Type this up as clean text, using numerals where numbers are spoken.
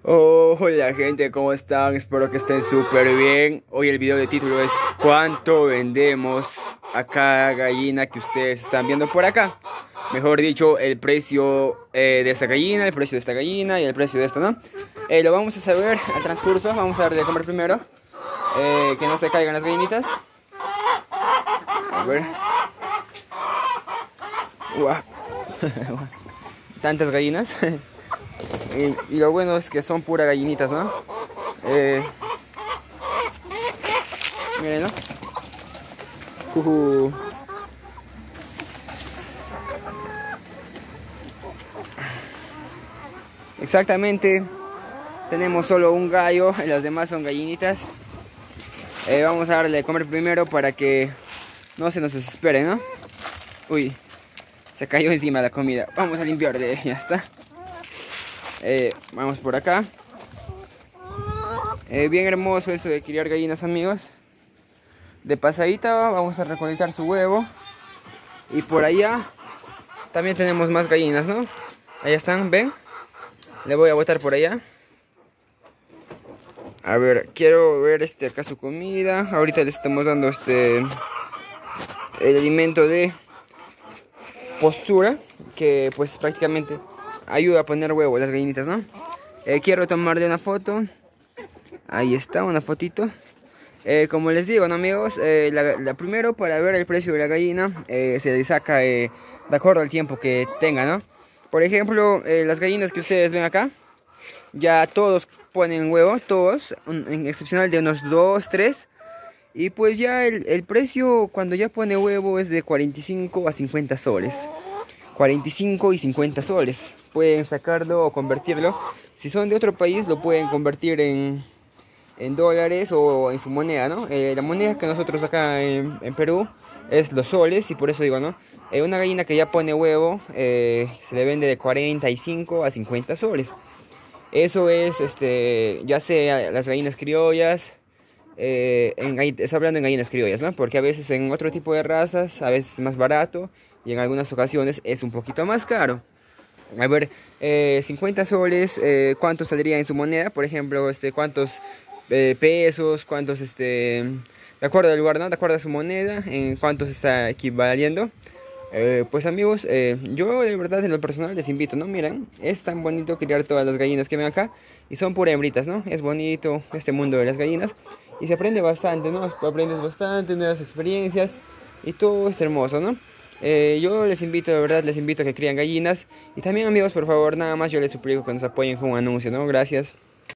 Oh, hola gente, ¿cómo están? Espero que estén súper bien. Hoy el video de título es ¿cuánto vendemos a cada gallina que ustedes están viendo por acá? Mejor dicho, el precio de esta gallina, el precio de esta gallina y el precio de esta, ¿no? Lo vamos a saber al transcurso. Vamos a darle de comer primero, que no se caigan las gallinitas. A ver. Uah. Tantas gallinas. Y lo bueno es que son pura gallinitas, ¿no? Miren, ¿no? Exactamente. Tenemos solo un gallo, las demás son gallinitas. Vamos a darle de comer primero para que no se nos desespere, ¿no? Uy, se cayó encima la comida. Vamos a limpiarle, ya está. Vamos por acá. Bien hermoso esto de criar gallinas, amigos. De pasadita vamos a recolectar su huevo. Y por allá también tenemos más gallinas, ¿no? Allá están, ¿ven? Le voy a botar por allá. A ver, quiero ver acá su comida. Ahorita le estamos dando el alimento de postura, que pues prácticamente ayuda a poner huevo a las gallinitas, ¿no? Quiero tomarle una foto. Ahí está, una fotito. Como les digo, ¿no, amigos? La primero, para ver el precio de la gallina, se le saca de acuerdo al tiempo que tenga, ¿no? Por ejemplo, las gallinas que ustedes ven acá, ya todos ponen huevo, todos, en excepcional de unos 2, 3. Y pues ya el precio cuando ya pone huevo es de 45 a 50 soles. 45 y 50 soles. Pueden sacarlo o convertirlo. Si son de otro país lo pueden convertir en dólares o en su moneda, ¿no? La moneda que nosotros acá en Perú es los soles, y por eso digo, ¿no? Una gallina que ya pone huevo se le vende de 45 a 50 soles. Eso es, ya sea las gallinas criollas, estoy hablando en gallinas criollas, ¿no? Porque a veces en otro tipo de razas, a veces es más barato y en algunas ocasiones es un poquito más caro. A ver, 50 soles, ¿cuánto saldría en su moneda? Por ejemplo, ¿cuántos pesos? ¿Cuántos, de acuerdo al lugar, ¿no? De acuerdo a su moneda, en cuántos está equivaliendo. Pues amigos, yo de verdad en lo personal les invito, ¿no? Miren, es tan bonito criar todas las gallinas que ven acá. Y son pura hembritas, ¿no? Es bonito este mundo de las gallinas. Y se aprende bastante, ¿no? Aprendes bastante, nuevas experiencias. Y todo es hermoso, ¿no? Yo les invito, de verdad, les invito a que crían gallinas. Y también, amigos, por favor, nada más yo les suplico que nos apoyen con un anuncio, ¿no? Gracias.